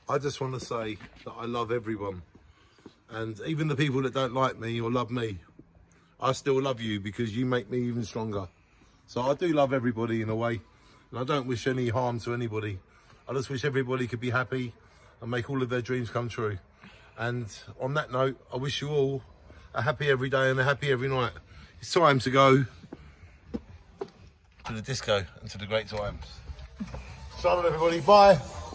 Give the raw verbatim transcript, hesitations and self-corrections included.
I just want to say that I love everyone. And even the people that don't like me or love me, I still love you because you make me even stronger. So I do love everybody in a way. And I don't wish any harm to anybody. I just wish everybody could be happy and make all of their dreams come true. And on that note, I wish you all a happy every day and a happy every night. It's time to go to the disco and to the great times. So everybody, bye.